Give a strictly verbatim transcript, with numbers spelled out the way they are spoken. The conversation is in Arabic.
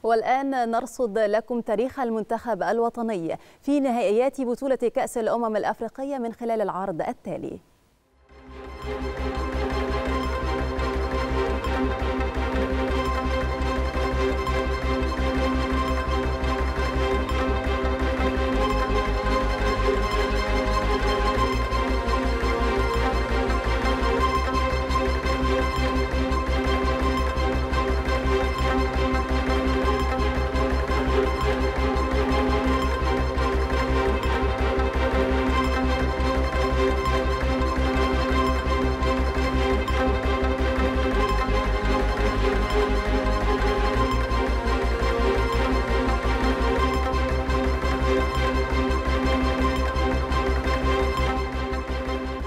والآن نرصد لكم تاريخ المنتخب الوطني في نهائيات بطولة كأس الأمم الأفريقية من خلال العرض التالي.